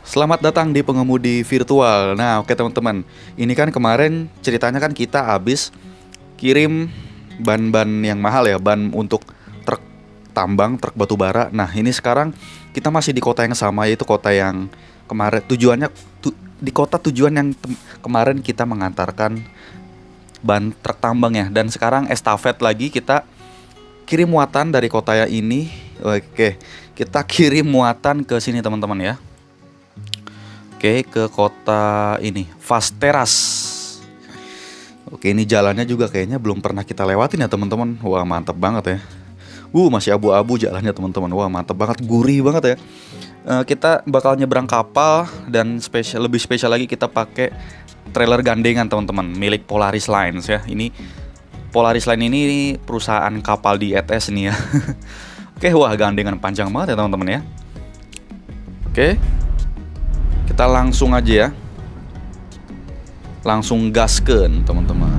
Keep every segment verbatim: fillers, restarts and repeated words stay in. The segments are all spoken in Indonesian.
Selamat datang di pengemudi virtual. Nah, oke teman-teman, ini kan kemarin ceritanya kan kita habis kirim ban-ban yang mahal ya, ban untuk truk tambang, truk batu bara. Nah, ini sekarang kita masih di kota yang sama, yaitu kota yang kemarin tujuannya tu, di kota tujuan yang kemarin kita mengantarkan ban truk tambang ya. Dan sekarang estafet lagi, kita kirim muatan dari kota yang ini. Oke, kita kirim muatan ke sini teman-teman ya. Oke, ke kota ini, Vasteras. Oke, ini jalannya juga kayaknya belum pernah kita lewatin ya teman-teman. Wah, mantep banget ya. Uh, masih abu-abu jalannya teman-teman. Wah, mantep banget, gurih banget ya. Uh, kita bakal nyebrang kapal dan spesial, lebih spesial lagi kita pakai trailer gandengan teman-teman, milik Polaris Lines ya. Ini Polaris Line ini perusahaan kapal di E T S nih ya. Oke, wah gandengan panjang banget ya teman-teman ya. Oke. Kita langsung aja ya. Langsung gaskeun teman-teman.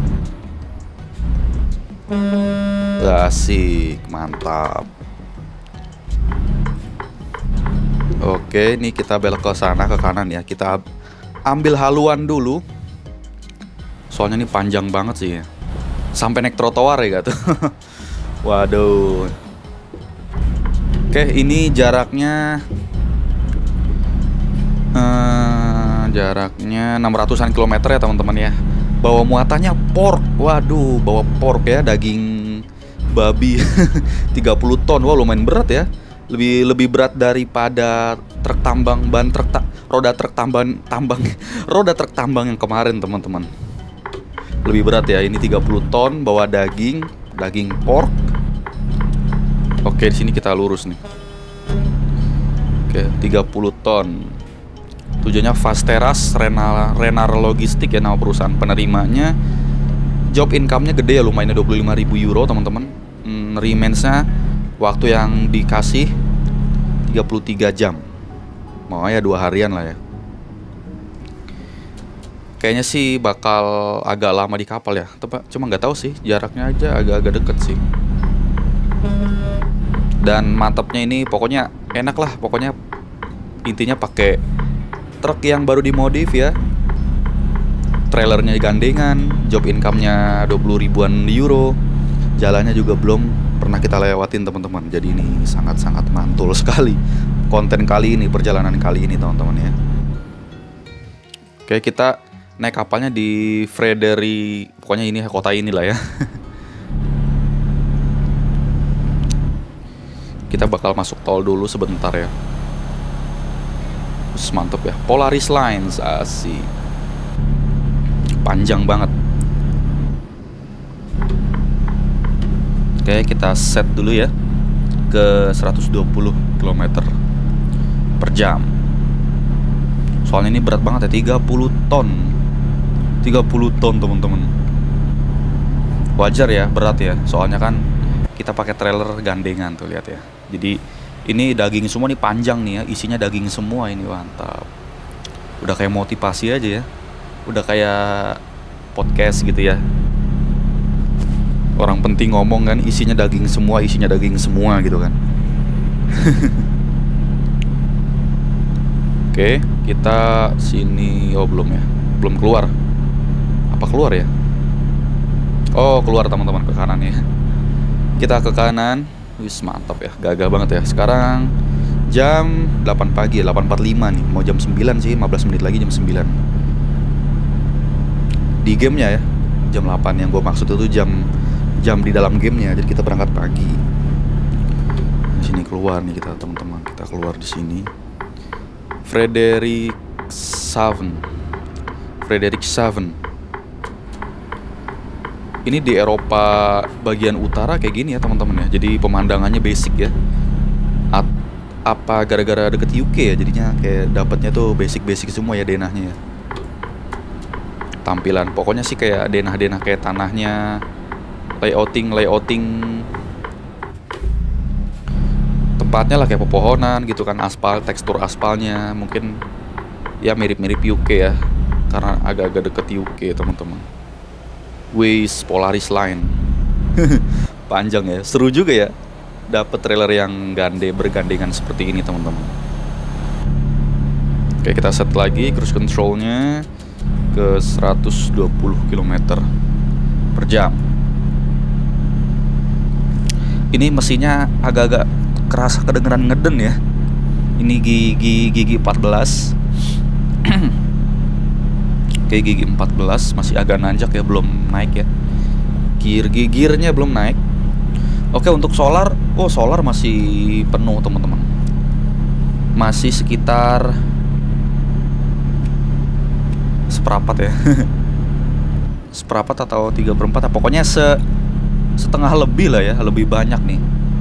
Asik, mantap. Oke, ini kita belok ke sana, ke kanan ya. Kita ambil haluan dulu. Soalnya ini panjang banget sih ya. Sampai naik trotoar ya gitu. Waduh. Oke, ini jaraknya Uh, jaraknya enam ratusan kilometer ya teman-teman ya. Bawa muatannya pork. Waduh, bawa pork ya, daging babi. tiga puluh ton. Wah, lumayan berat ya. Lebih lebih berat daripada truk tambang, ban truk ta roda truk tambang tambang roda truk tambang yang kemarin teman-teman. Lebih berat ya. Ini tiga puluh ton, bawa daging, daging pork. Oke, di sini kita lurus nih. Oke, tiga puluh ton. Tujuannya Vasteras Renar, Renar Logistik ya nama perusahaan penerimanya. Job income-nya gede ya, lumayan dua puluh lima ribu euro teman-teman. hmm, Remains-nya waktu yang dikasih tiga puluh tiga jam. Mau ya dua harian lah ya. Kayaknya sih bakal agak lama di kapal ya. Cuma nggak tahu sih, jaraknya aja agak-agak deket sih. Dan mantapnya ini pokoknya enak lah. Pokoknya intinya pakai truk yang baru dimodif ya. Trailernya gandengan, job income-nya dua puluh ribuan euro. Jalannya juga belum pernah kita lewatin teman-teman. Jadi ini sangat-sangat mantul sekali konten kali ini, perjalanan kali ini teman-teman ya. Oke, kita naik kapalnya di Frederi, pokoknya ini kota inilah ya. Kita bakal masuk tol dulu sebentar ya. Mantap ya, Polaris Lines, asik. Panjang banget. Oke, kita set dulu ya ke seratus dua puluh kilometer per jam. Soalnya ini berat banget ya, tiga puluh ton. tiga puluh ton teman-teman. Wajar ya, berat ya. Soalnya kan kita pakai trailer gandengan tuh, lihat ya. Jadi ini daging semua nih, panjang nih ya, isinya daging semua ini, mantap. Udah kayak motivasi aja ya. Udah kayak podcast gitu ya. Orang penting ngomong kan, isinya daging semua, isinya daging semua gitu kan. Oke, kita sini. Oh belum ya, belum keluar. Apa keluar ya? Oh keluar teman-teman, ke kanan ya. Kita ke kanan. Wis mantap ya, gagah banget ya. Sekarang jam delapan pagi, delapan empat puluh lima nih. Mau jam sembilan sih, lima belas menit lagi jam sembilan. Di gamenya ya, jam delapan. Yang gue maksud itu jam jam di dalam gamenya. Jadi kita berangkat pagi. Di sini keluar nih kita teman-teman. Kita keluar di sini. Frederikshavn. Frederikshavn. Ini di Eropa bagian utara kayak gini ya teman-teman ya. Jadi pemandangannya basic ya. At, apa gara-gara deket U K ya, jadinya kayak dapatnya tuh basic-basic semua ya denahnya ya. Tampilan pokoknya sih kayak denah-denah kayak tanahnya, layouting layouting tempatnya lah kayak pepohonan gitu kan, aspal, tekstur aspalnya mungkin ya mirip-mirip U K ya. Karena agak-agak deket U K teman-teman. Waze Polaris Line. Panjang ya, seru juga ya. Dapat trailer yang gande bergandengan seperti ini teman-teman. Oke, kita set lagi cruise controlnya ke seratus dua puluh kilometer per jam. Ini mesinnya agak-agak kerasa kedengeran ngeden ya. Ini gigi gigi empat belas. Oke, gigi empat belas masih agak nanjak ya, belum naik ya. Gear gearnya belum naik. Oke, untuk solar, oh solar masih penuh teman-teman. Masih sekitar seperapat ya. Seperapat atau tiga per empat, pokoknya se setengah lebih lah ya, lebih banyak nih.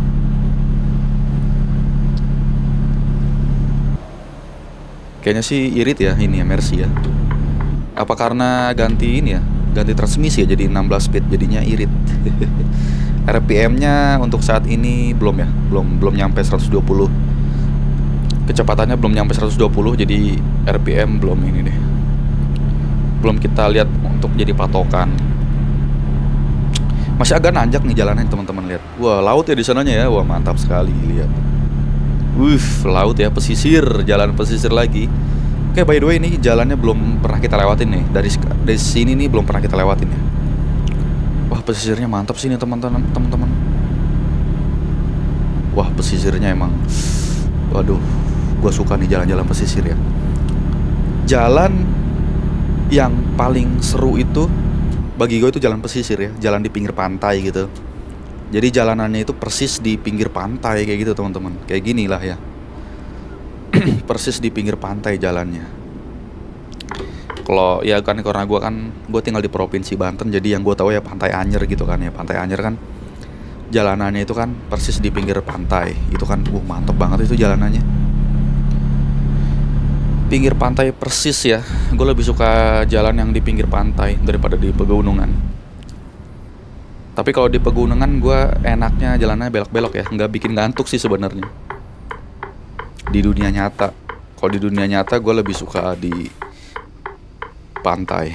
Kayaknya sih irit ya ini ya Mercy ya. Apa karena ganti ini ya, ganti transmisi ya, jadi enam belas speed jadinya irit. R P M-nya untuk saat ini belum ya, belum belum nyampe seratus dua puluh. Kecepatannya belum nyampe seratus dua puluh, jadi R P M belum ini deh. Belum kita lihat untuk jadi patokan. Masih agak nanjak nih jalannya teman-teman, lihat. Wah, laut ya di sananya ya. Wah, mantap sekali, lihat. Wih, laut ya, pesisir, jalan pesisir lagi. Oke, by the way ini jalannya belum pernah kita lewatin nih. Dari dari sini nih belum pernah kita lewatin ya. Wah, pesisirnya mantap sih nih teman-teman, teman-teman. Wah, pesisirnya emang, waduh, gua suka nih jalan-jalan pesisir ya. Jalan yang paling seru itu bagi gue itu jalan pesisir ya, jalan di pinggir pantai gitu. Jadi jalanannya itu persis di pinggir pantai kayak gitu teman-teman, kayak gini lah ya. Persis di pinggir pantai jalannya. Kalau ya kan karena gue kan gue tinggal di provinsi Banten, jadi yang gue tahu ya Pantai Anyer gitu kan ya. Pantai Anyer kan jalanannya itu kan persis di pinggir pantai. Itu kan uh mantep banget itu jalanannya. Pinggir pantai persis ya. Gue lebih suka jalan yang di pinggir pantai daripada di pegunungan. Tapi kalau di pegunungan gue enaknya jalannya belok-belok ya, nggak bikin ngantuk sih sebenarnya. Di dunia nyata, kalau di dunia nyata gue lebih suka di pantai.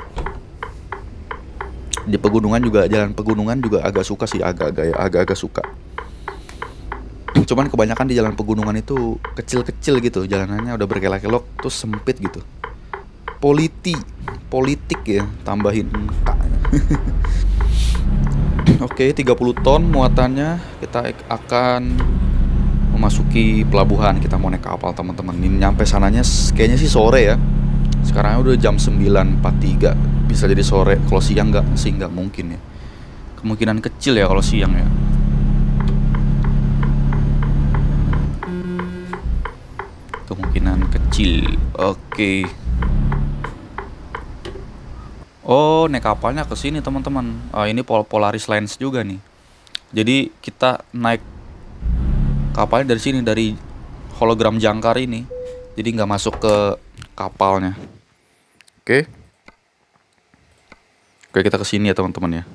Di pegunungan juga, jalan pegunungan juga agak suka sih, agak-agak ya, agak-agak suka. Cuman kebanyakan di jalan pegunungan itu kecil-kecil gitu, jalanannya udah berkelok-kelok terus sempit gitu. Politi, politik ya, tambahin K. Oke, tiga puluh ton muatannya. Kita akan memasuki pelabuhan. Kita mau naik kapal teman-teman. Ini nyampe sananya kayaknya sih sore ya. Sekarang udah jam sembilan empat puluh tiga. Bisa jadi sore. Kalau siang nggak sih, nggak mungkin ya. Kemungkinan kecil ya kalau siang ya. Kemungkinan kecil. Oke. Oh, naik kapalnya ke sini teman-teman. Ah, ini Pol Polaris Lines juga nih. Jadi kita naik kapalnya dari sini, dari hologram jangkar ini. Jadi nggak masuk ke kapalnya. Oke. Oke, kita ke sini ya teman-teman ya.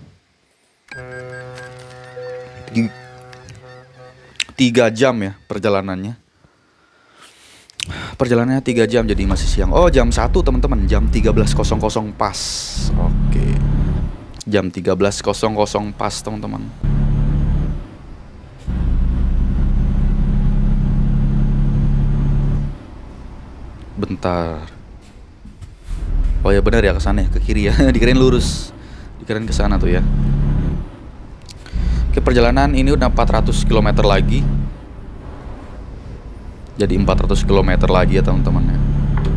Tiga jam ya perjalanannya. Perjalanannya tiga jam, jadi masih siang. Oh, jam satu teman-teman, jam tiga belas pas. Oke. Jam tiga belas pas teman-teman. Bentar. Oh ya benar ya, ke sana ya, ke kiri ya. Dikirain lurus. Dikirain ke sana tuh ya. Oke, perjalanan ini udah empat ratus kilometer lagi. Jadi empat ratus kilometer lagi ya teman-teman ya.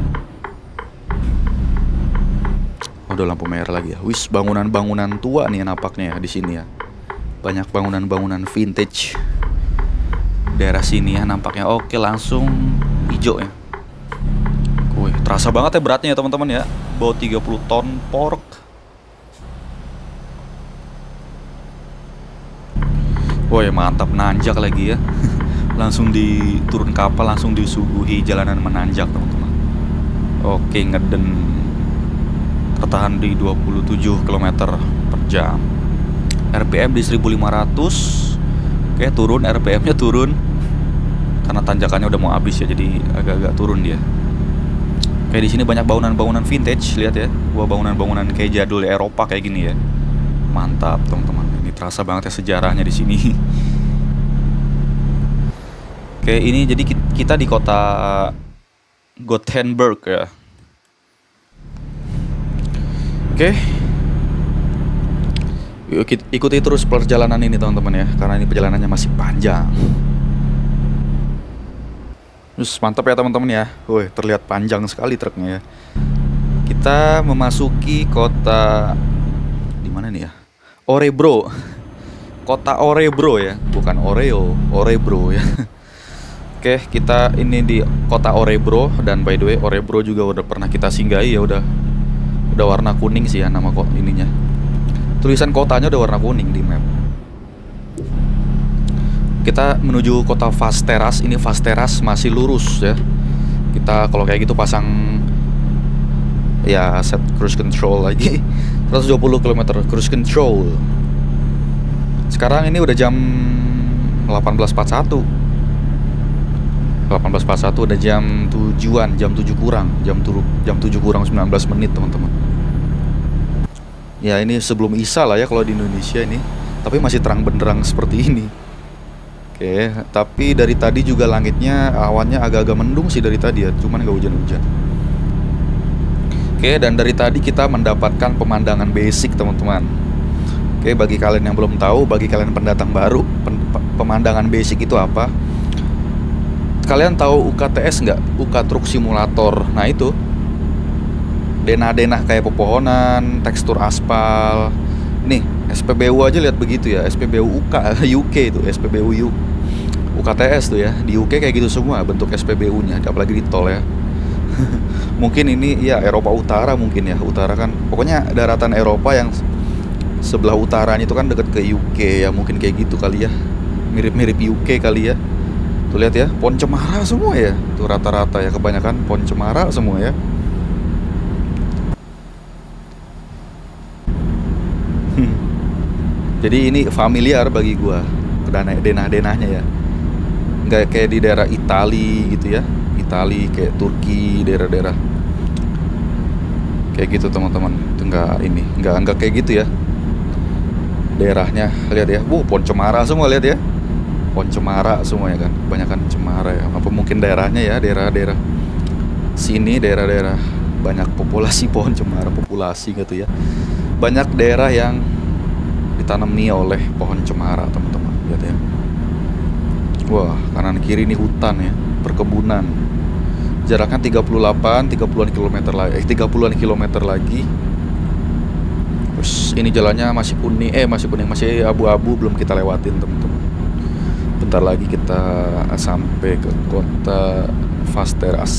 Oh, udah lampu merah lagi ya. Wis, bangunan-bangunan tua nih nampaknya ya di sini ya. Banyak bangunan-bangunan vintage daerah sini ya nampaknya. Oke, langsung hijau ya. Wih, terasa banget ya beratnya ya teman-teman ya. Bawa tiga puluh ton pork. Woi, mantap, nanjak lagi ya. Langsung diturun kapal, langsung disuguhi jalanan menanjak teman-teman. Oke, ngeden. Tertahan di dua puluh tujuh kilometer per jam. R P M di seribu lima ratus. Oke, turun, R P M-nya turun. Karena tanjakannya udah mau habis ya, jadi agak-agak turun dia. Oke, di sini banyak bangunan-bangunan vintage, lihat ya. Wah, bangunan-bangunan kayak jadul Eropa kayak gini ya. Mantap teman-teman. Ini terasa banget ya sejarahnya di sini. Oke, ini jadi kita di kota Gothenburg ya. Oke. Yuk, ikuti terus perjalanan ini teman-teman ya, karena ini perjalanannya masih panjang. Terus mantap ya teman-teman ya. Woi, terlihat panjang sekali truknya ya. Kita memasuki kota di mana nih ya? Orebro. Kota Orebro ya, bukan Oreo, Orebro ya. Oke, kita ini di kota Orebro, dan by the way Orebro juga udah pernah kita singgahi ya, udah udah warna kuning sih ya nama kok ininya. Tulisan kotanya udah warna kuning di map. Kita menuju kota Vasteras. Ini Vasteras masih lurus ya. Kita kalau kayak gitu pasang ya set cruise control lagi. seratus dua puluh kilometer cruise control. Sekarang ini udah jam delapan belas empat puluh satu. delapan belas empat puluh satu udah jam tujuan, jam tujuh kurang, jam tujuh jam tujuh kurang sembilan belas menit, teman-teman. Ya, ini sebelum Isya lah ya kalau di Indonesia ini. Tapi masih terang benderang seperti ini. Oke, tapi dari tadi juga langitnya awannya agak-agak mendung sih dari tadi ya, cuman nggak hujan-hujan. Oke, dan dari tadi kita mendapatkan pemandangan basic, teman-teman. Oke, bagi kalian yang belum tahu, bagi kalian pendatang baru, pemandangan basic itu apa? Kalian tahu U K T S nggak? U K Truck Simulator. Nah itu denah-denah kayak pepohonan, tekstur aspal. Nih S P B U aja lihat begitu ya. S P B U U K U K itu S P B U U U K T S tuh ya. Di U K kayak gitu semua bentuk S P B U-nya, apalagi di tol ya. Mungkin ini ya Eropa Utara mungkin ya. Utara kan pokoknya daratan Eropa yang sebelah utaranya itu kan deket ke U K ya, mungkin kayak gitu kali ya. Mirip-mirip U K kali ya. Tuh lihat ya, pohon cemara semua ya. Tuh rata-rata ya, kebanyakan pohon cemara semua ya. Jadi ini familiar bagi gua, denah-denahnya ya. Nggak kayak di daerah Itali gitu ya. Itali kayak Turki, daerah-daerah kayak gitu teman-teman. Itu nggak ini, nggak nggak kayak gitu ya. Daerahnya lihat ya, wuh pohon cemara semua, lihat ya. Pohon cemara semua ya kan, kebanyakan cemara ya. Apa mungkin daerahnya ya, daerah-daerah sini, daerah-daerah banyak populasi pohon cemara, populasi gitu ya. Banyak daerah yang ditanami oleh pohon cemara, teman-teman. Lihat ya. Wah, kanan kiri ini hutan ya, perkebunan. Jaraknya tiga puluh delapan, tiga puluhan kilometer lagi, eh tiga puluhan kilometer lagi. Terus ini jalannya masih kuning, eh masih kuning, masih abu-abu, belum kita lewatin, teman-teman. Bentar lagi kita sampai ke kota Vasteras.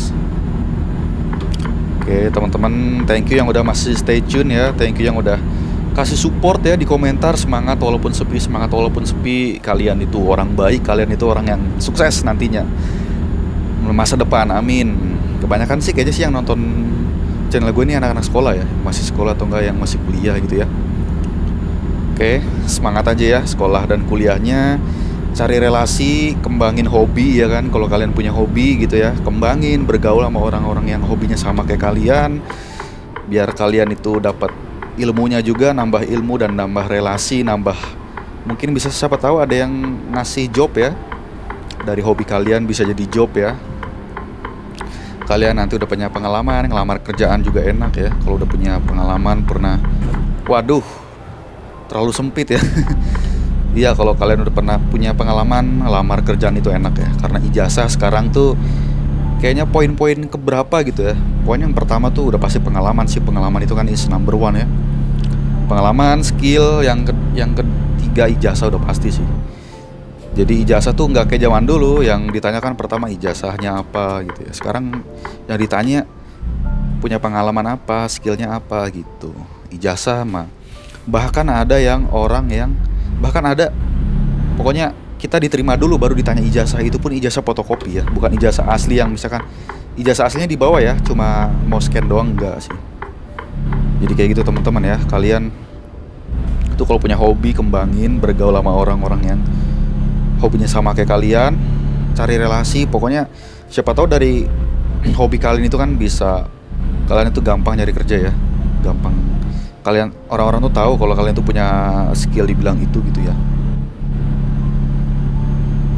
Oke teman-teman, thank you yang udah masih stay tune ya. Thank you yang udah kasih support ya di komentar. Semangat walaupun sepi, semangat walaupun sepi. Kalian itu orang baik, kalian itu orang yang sukses nantinya masa depan, amin. Kebanyakan sih kayaknya sih yang nonton channel gue ini anak-anak sekolah ya, masih sekolah atau enggak yang masih kuliah gitu ya. Oke, semangat aja ya sekolah dan kuliahnya. Cari relasi, kembangin hobi ya kan. Kalau kalian punya hobi gitu ya, kembangin, bergaul sama orang-orang yang hobinya sama kayak kalian. Biar kalian itu dapat ilmunya juga, nambah ilmu dan nambah relasi, nambah mungkin bisa siapa tahu ada yang ngasih job ya. Dari hobi kalian bisa jadi job ya. Kalian nanti udah punya pengalaman, ngelamar kerjaan juga enak ya. Kalau udah punya pengalaman pernah, waduh, terlalu sempit ya. Iya, kalau kalian udah pernah punya pengalaman lamar kerjaan itu enak ya. Karena ijazah sekarang tuh kayaknya poin-poin keberapa gitu ya. Poin yang pertama tuh udah pasti pengalaman sih. Pengalaman itu kan is number one ya. Pengalaman, skill, yang ke yang ketiga ijazah udah pasti sih. Jadi ijazah tuh nggak kayak zaman dulu yang ditanyakan pertama ijazahnya apa gitu ya. Sekarang yang ditanya punya pengalaman apa, skillnya apa gitu. Ijazah mah bahkan ada yang orang yang bahkan ada pokoknya kita diterima dulu baru ditanya ijazah, itu pun ijazah fotokopi ya, bukan ijazah asli yang misalkan ijazah aslinya dibawa ya, cuma mau scan doang, enggak sih. Jadi kayak gitu teman-teman ya. Kalian itu kalau punya hobi kembangin, bergaul sama orang-orang yang hobinya sama kayak kalian, cari relasi, pokoknya siapa tahu dari hobi kalian itu kan bisa kalian itu gampang nyari kerja ya, gampang. Kalian orang-orang tuh tahu kalau kalian tuh punya skill dibilang itu gitu ya.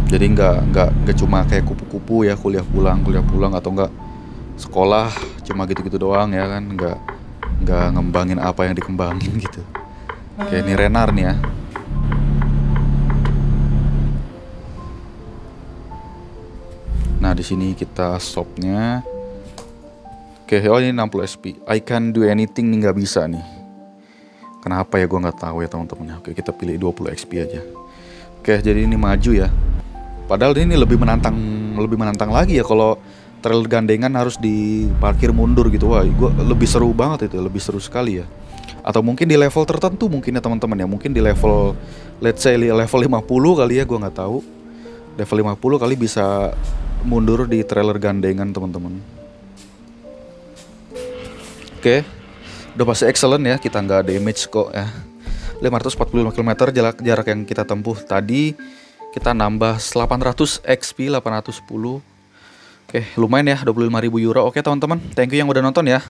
Jadi nggak nggak nggak cuma kayak kupu-kupu ya, kuliah pulang kuliah pulang atau enggak sekolah cuma gitu-gitu doang ya kan, nggak nggak ngembangin apa yang dikembangin gitu. Oke, ini Renar nih ya. Nah, di sini kita shopnya. Oke, oh ini enam puluh S P. I can do anything nih, nggak bisa nih. Kenapa ya, gua nggak tahu ya teman-teman. Oke, kita pilih dua puluh X P aja. Oke, jadi ini maju ya. Padahal ini lebih menantang, lebih menantang lagi ya kalau trail gandengan harus diparkir mundur gitu. Wah, gua lebih seru banget itu, lebih seru sekali ya. Atau mungkin di level tertentu mungkin ya teman-teman ya. Mungkin di level, let's say level lima puluh kali ya, gua nggak tahu. Level lima puluh kali bisa mundur di trailer gandengan teman-teman. Oke, udah pasti excellent ya, kita nggak damage kok ya. lima ratus empat puluh lima kilometer jarak jarak yang kita tempuh tadi, kita nambah delapan ratus X P, delapan ratus sepuluh. Oke, lumayan ya, dua puluh lima ribu euro. Oke teman-teman, thank you yang udah nonton ya.